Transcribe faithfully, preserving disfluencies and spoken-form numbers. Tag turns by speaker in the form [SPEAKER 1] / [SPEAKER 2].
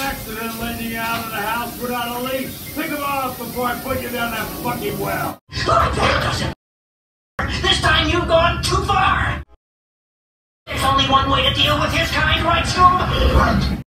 [SPEAKER 1] accident letting you out of the house without a leash. Pick him up before I put you down that fucking well.
[SPEAKER 2] This time you've gone too far! There's only one way to deal with his kind, right, Scooby?